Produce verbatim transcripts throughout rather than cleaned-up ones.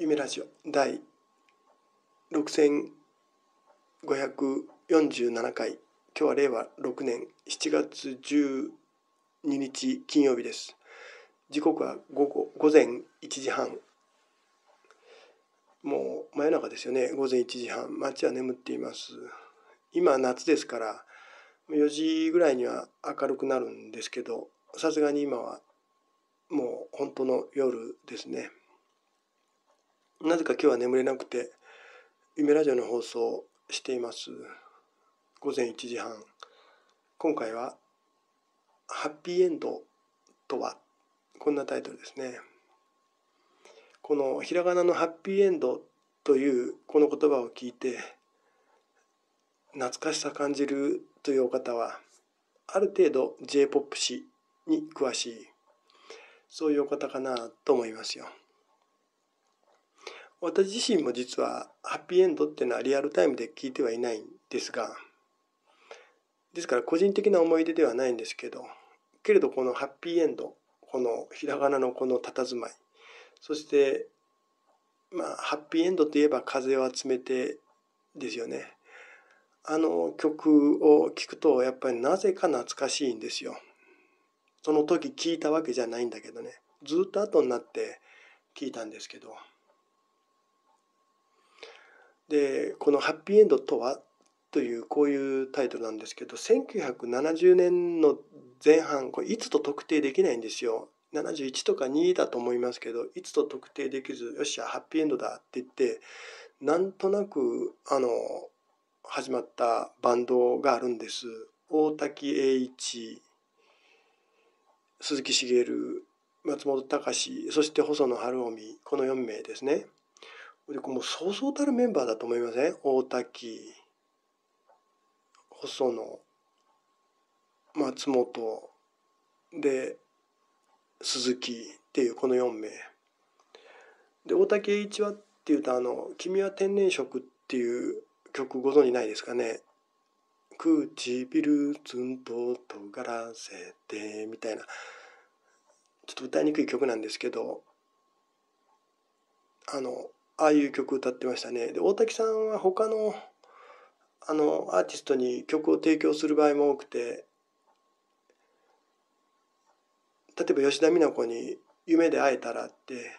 夢ラジオ第ろくせんごひゃくよんじゅうななかい、今日はれいわろくねんしちがつじゅうににち金曜日です。時刻は午後午前いちじはん、もう真夜中ですよね。午前いちじはん、街は眠っています。今夏ですからよじぐらいには明るくなるんですけど、さすがに今はもう本当の夜ですね。なぜか今日は眠れなくて夢ラジオの放送をしています。午前いちじはん、今回はハッピーエンドとは、こんなタイトルですね。このひらがなのハッピーエンドというこの言葉を聞いて懐かしさ感じるというお方は、ある程度 J-ポップ 史に詳しい、そういうお方かなと思いますよ。私自身も実はハッピーエンドっていうのはリアルタイムで聞いてはいないんですが、ですから個人的な思い出ではないんですけど、けれどこのハッピーエンド、このひらがなのこの佇まい、そしてまあハッピーエンドといえば風を集めてですよね。あの曲を聴くとやっぱりなぜか懐かしいんですよ。その時聴いたわけじゃないんだけどね、ずっと後になって聴いたんですけど、でこのハッピーエンドとはというこういうタイトルなんですけど、せんきゅうひゃくななじゅうねんの前半、これいつと特定できないんですよ。ななじゅういちとかにだと思いますけど、いつと特定できず、よっしゃハッピーエンドだって言ってなんとなくあの始まったバンドがあるんです。大滝栄一、鈴木茂、松本隆、そして細野晴臣、このよんめいですね。でもうそうそうたるメンバーだと思いません？大滝、細野、松本で鈴木っていうこのよんめいで、大竹栄一はっていうと、あの「君は天然色」っていう曲ご存じないですかね。唇ツンと尖らせてみたいな、ちょっと歌いにくい曲なんですけど、あのああいう曲歌ってましたね。で大滝さんは他のあのアーティストに曲を提供する場合も多くて、例えば吉田美奈子に「夢で会えたら」って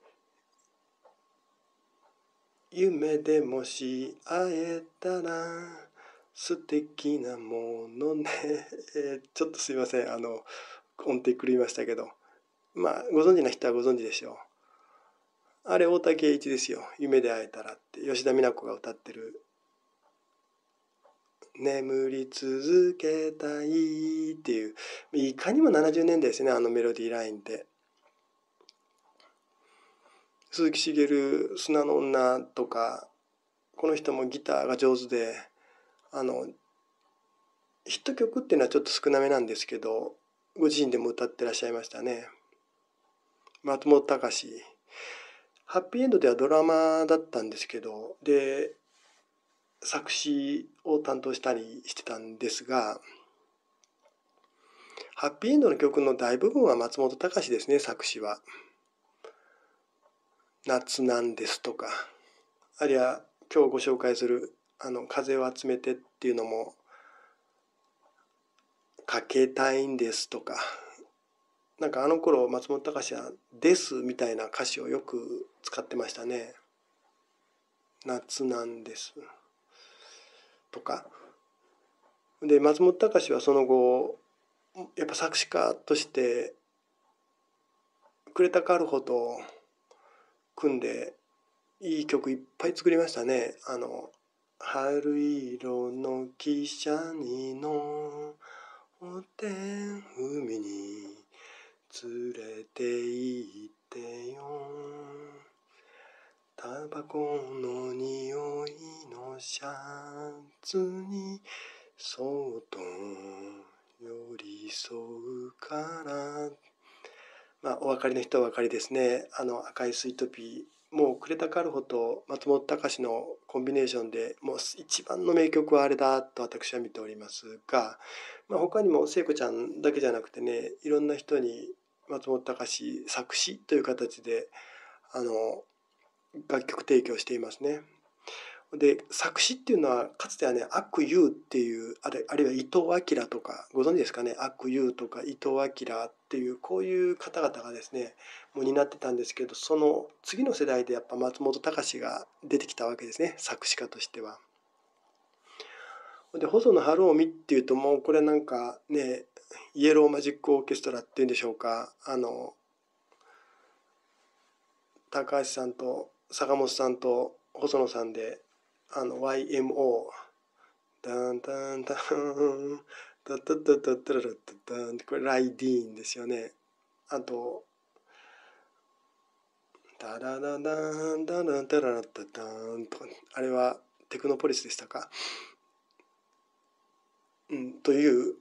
「夢でもし会えたら素敵なものね」えー、ちょっとすいません、あの音程狂いましたけど、まあご存知な人はご存知でしょう。あれ大竹栄一ですよ。夢で会えたらって吉田美奈子が歌ってる眠り続けたいっていう、いかにもななじゅうねんだいですね、あのメロディーラインって。鈴木茂、砂の女とか、この人もギターが上手で、あのヒット曲っていうのはちょっと少なめなんですけど、ご自身でも歌ってらっしゃいましたね。松本隆、ハッピーエンドではドラマだったんですけど、で作詞を担当したりしてたんですが、ハッピーエンドの曲の大部分は松本隆ですね。作詞は夏なんですとか、あるいは今日ご紹介するあの風を集めてっていうのもかけたいんですとか、なんかあの頃松本隆はですみたいな歌詞をよく使ってましたね。夏なんですとかで、松本隆はその後やっぱ作詞家として呉田軽穂と組んでいい曲いっぱい作りましたね。あの春色の汽車に乗って海に連れて行ってよ、タバコの匂いのシャツにそっと寄り添うから、まあお分かりの人はお分かりですね。あの赤いスイートピー、もう呉田軽穂と松本隆のコンビネーションでもう一番の名曲はあれだと私は見ておりますが、まあ、他にも聖子ちゃんだけじゃなくてね、いろんな人に松本隆作詞という形であの楽曲提供していますね。で作詞っていうのはかつてはねアクユーっていうあれあるいは伊藤明とかご存知ですかね。アクユーとか伊藤明っていうこういう方々がですねもう担ってたんですけど、その次の世代でやっぱ松本隆が出てきたわけですね、作詞家としては。で細野晴臣っていうともうこれなんかねイエローマジックオーケストラっていうんでしょうか、あの高橋さんと坂本さんと細野さんであの ワイエムオー ダンダンダンダッダッダッダッダラダッダンってこれライディーンですよね。あとダダダダンダダンダラダッダンとか、ね、あれはテクノポリスでしたか、うん、という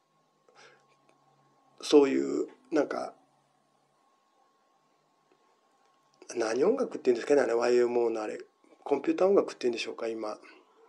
そういうなんか何音楽っていうんですかね、あれ ワイエムオー のあれコンピューター音楽っていうんでしょうか今。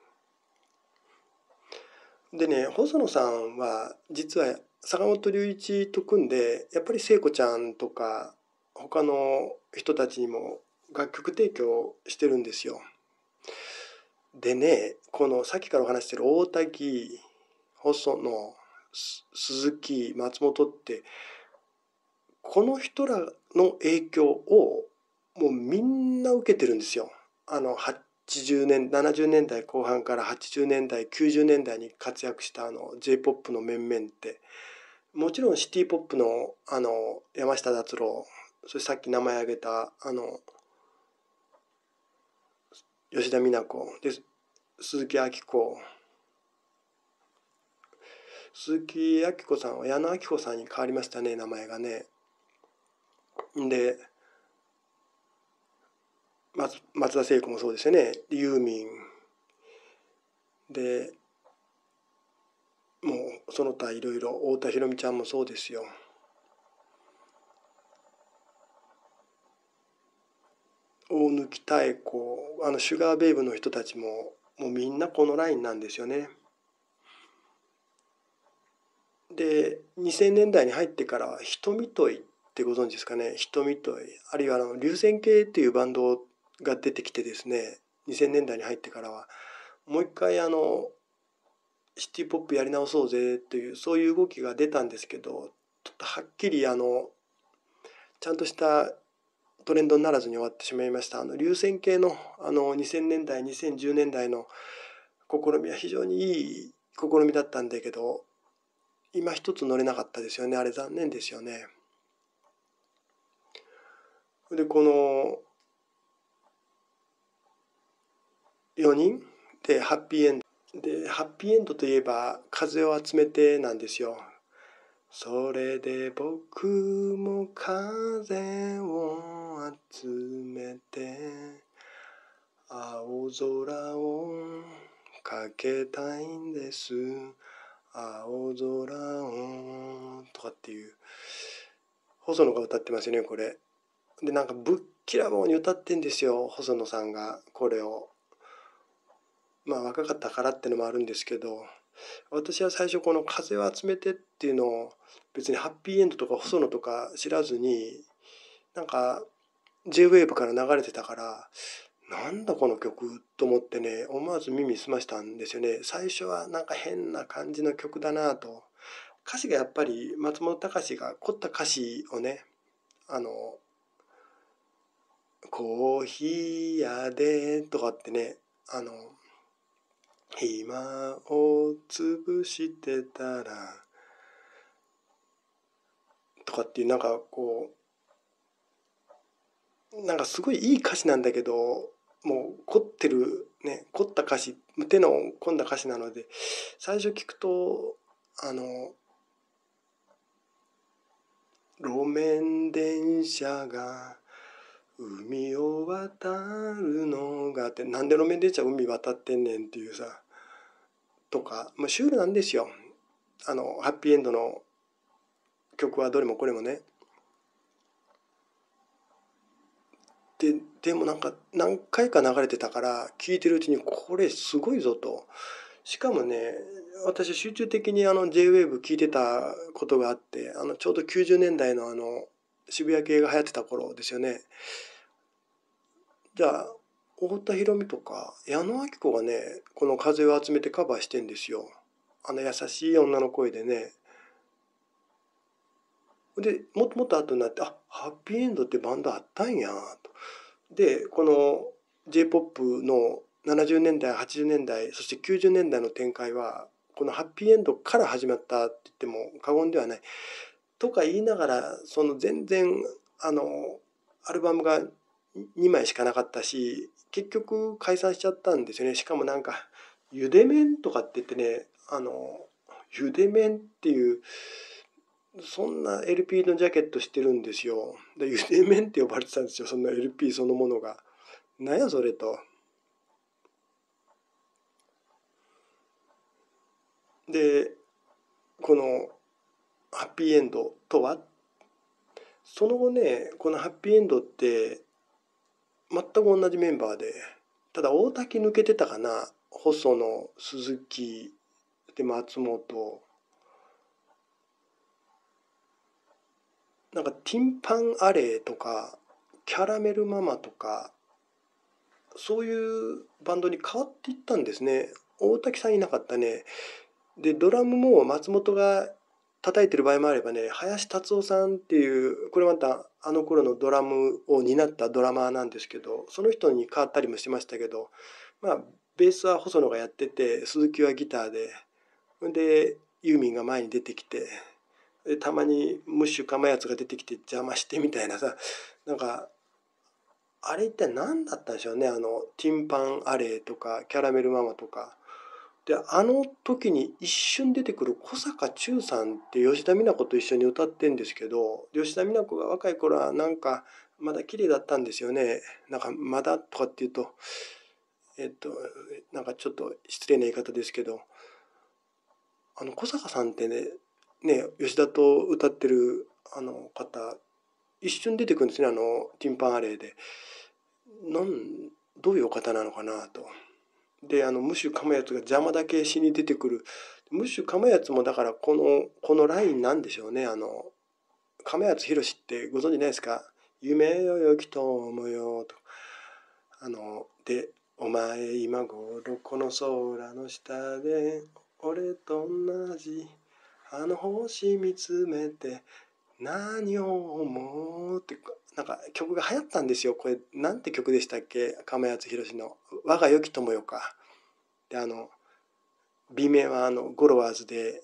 でね細野さんは実は坂本龍一と組んでやっぱり聖子ちゃんとか他の人たちにも楽曲提供してるんですよ。でねこのさっきからお話してる大滝細野鈴木松本ってこの人らの影響をもうみんな受けてるんですよ。あのはちじゅうねんななじゅうねんだいこう半からはちじゅうねんだいきゅうじゅうねんだいに活躍したあの J−ポップ の面々ってもちろんシティポップのあの山下達郎、そしてさっき名前挙げたあの吉田美奈子で鈴木明子鈴木明子さんは矢野明子さんに変わりましたね名前がね。で松松田聖子もそうですよね。ユーミンでもうその他いろいろ太田裕美ちゃんもそうですよ。大貫妙子あのシュガーベイブの人たちももうみんなこのラインなんですよね。でにせんねんだいに入ってからは瞳といってご存知ですかね。瞳といあるいはあの流線形っていうバンドが出てきてですねにせんねんだいに入ってからはもう一回あのシティポップやり直そうぜというそういう動きが出たんですけど、ちょっとはっきりあのちゃんとしたトレンドにならずに終わってしまいました。あの流線形のあのにせんねんだいにせんじゅうねんだいの試みは非常にいい試みだったんだけど今一つ乗れなかったですよね。あれ残念ですよね。でこのよにんでハッピーエンドでハッピーエンドといえば風を集めてなんですよ。それで僕も風を集めて青空をかけたいんです青空をとかっていう細野が歌ってますよねこれ。でなんかぶっきらぼうに歌ってんですよ細野さんがこれを。まあ若かったからってのもあるんですけど、私は最初この風を集めてっていうのを別にハッピーエンドとか細野とか知らずになんか ジェイウェーブ から流れてたからなんだこの曲と思ってね思わず耳すましたんですよね。最初はなんか変な感じの曲だなと。歌詞がやっぱり松本隆が凝った歌詞をねあのコーヒー屋でとかってねあの暇を潰してたらとかっていうなんかこうなんかすごいいい歌詞なんだけどもう凝ってるね凝った歌詞手の込んだ歌詞なので最初聞くとあの路面電車が海を渡るのがってなんで路面電車海渡ってんねんっていうさとか、まあ、シュールなんですよあのハッピーエンドの曲はどれもこれもね。ででもなんか何回か流れてたから聴いてるうちにこれすごいぞと。しかもね私集中的にあの ジェイウェーブ 聴いてたことがあってあのちょうどきゅうじゅうねんだいのあの渋谷系が流行ってた頃ですよね。 じゃあ太田裕美とか矢野顕子がねこの風を集めてカバーしてんですよ。あの優しい女の声でね。でもっともっと後になって、あ、ハッピーエンドってバンドあったんやと。でこの J-ポップ のななじゅうねんだいはちじゅうねんだいそしてきゅうじゅうねんだいの展開はこのハッピーエンドから始まったって言っても過言ではない。とか言いながらその全然あのアルバムがにまいしかなかったし結局解散しちゃったんですよね。しかもなんかゆで麺とかって言ってね、あのゆで麺っていうそんな エルピー のジャケットしてるんですよ。でゆで麺って呼ばれてたんですよ、そんな エルピー そのものが。なんやそれと。でこのハッピーエンドとは、その後ねこのハッピーエンドって全く同じメンバーで、ただ大滝抜けてたかな。細野、鈴木で松本、なんかティンパンアレイとかキャラメルママとかそういうバンドに変わっていったんですね。大滝さんいなかったね。でドラムも松本が叩いてる場合もあればね、林達夫さんっていうこれまたあの頃のドラムを担ったドラマーなんですけど、その人に変わったりもしましたけど、まあベースは細野がやってて、鈴木はギターで、でユーミンが前に出てきて、でたまにムッシュかまやつが出てきて邪魔してみたいなさ、なんかあれ一体何だったんでしょうね。あのティンパンアレイとかキャラメルママとかで、あの時に一瞬出てくる小坂忠さんって吉田美奈子と一緒に歌ってんですけど、吉田美奈子が若い頃はなんかまだ綺麗だったんですよね。なんかまだとかっていうとえっとなんかちょっと失礼な言い方ですけど、あの小坂さんってねね吉田と歌ってるあの方一瞬出てくるんですね、あのティンパンアレイで。なんどういうお方なのかなと。であのムッシュ噛むやつが邪魔だけしに出てくる。ムッシュ噛むやつもだからこのこのラインなんでしょうね。あの亀谷博ってご存知ないですか。夢よよき友よと、あのでお前今頃この空の下で俺と同じあの星見つめて何を思うってなんか曲が流行ったんですよ。これなんて曲でしたっけ。亀谷博の我が良き友よか。であの B 面はあのゴロワーズで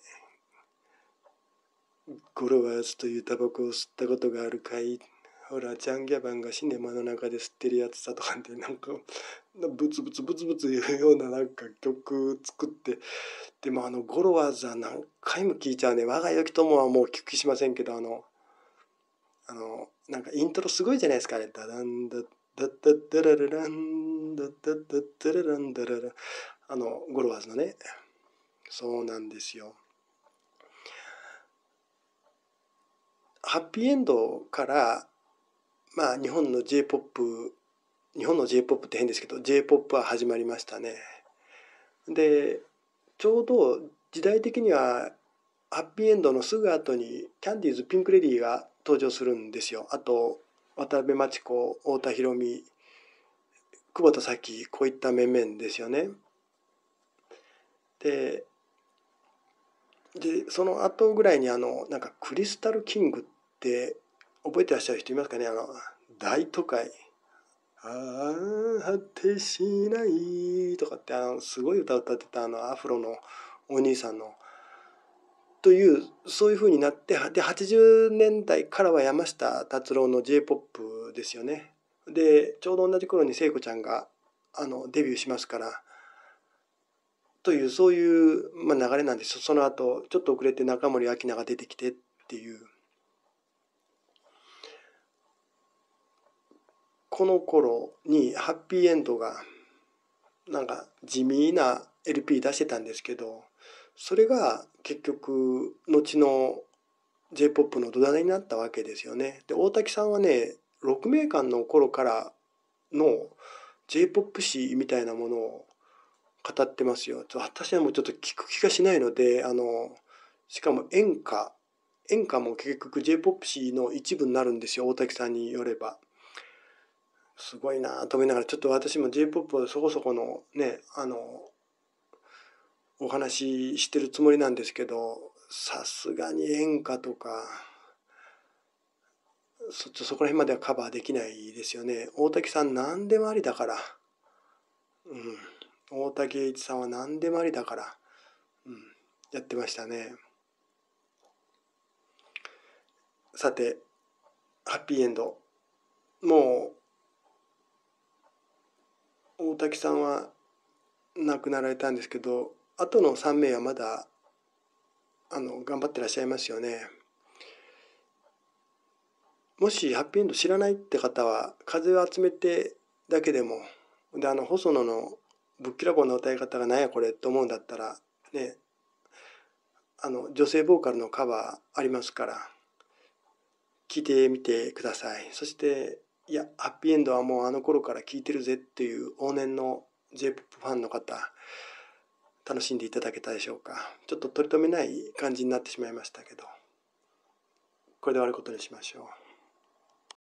ゴロワーズというタバコを吸ったことがあるかい。ほらジャンギャバンがシネマの中で吸ってるやつさとかってなんかブツブツブツブツ言うようななんか曲作って、でもあのゴロワーズは何回も聴いちゃうね。我が良き友はもう聞きしませんけど、あのあのなんかイントロすごいじゃないですか。あれダダンダッダッダッダララランダッダッダッダラランダララ、あのゴロワーズのね。そうなんですよ。ハッピーエンドからまあ日本の J-ポップ、日本の J-ポップって変ですけど J-ポップは始まりましたね。でちょうど時代的にはハッピーエンドのすぐ後にキャンディーズピンク・レディーが登場するんですよ。あと渡辺真知子、太田裕美、久保田早紀、こういった面々ですよね。ででその後ぐらいにあのなんかクリスタルキングって覚えてらっしゃる人いますかね。あの大都会、ああ果てしないとかってあのすごい歌を歌ってたあのアフロのお兄さんのというそういう風になって、ではちじゅうねんだいからは山下達郎の J-ポップですよね。でちょうど同じ頃に聖子ちゃんがあのデビューしますからというそういう、まあ、流れなんです。その後ちょっと遅れて中森明菜が出てきてっていう、この頃にハッピーエンドがなんか地味な エルピー 出してたんですけど、それが結局後の J-ポップ の土台になったわけですよね。で大滝さんはね鹿鳴館の頃からの J-ポップ 史みたいなものを語ってますよ。私はもうちょっと聞く気がしないので、あのしかも演歌演歌も結局 J-ポップ 史の一部になるんですよ、大滝さんによれば。 すごいなと思いながら、ちょっと私も J-ポップ をそこそこのね、あの、お話ししてるつもりなんですけど、さすがに演歌とか、そ、そこら辺まではカバーできないですよね。大滝さん何でもありだから。うん。大滝栄一さんは何でもありだから。うん。やってましたね。さて、ハッピーエンド。もう、大滝さんは亡くなられたんですけど、あとのさん名はまだ、あの、頑張ってらっしゃいますよね。もしハッピーエンド知らないって方は、風を集めてだけでも、で、あの、細野のぶっきらぼうな歌い方が何やこれと思うんだったら、ね、あの、女性ボーカルのカバーありますから、聞いてみてください。そして、いや、ハッピーエンドはもうあの頃から聴いてるぜっていう往年の J-ポップ ファンの方、楽しんでいただけたでしょうか。ちょっと取り留めない感じになってしまいましたけど、これで終わることにしましょう。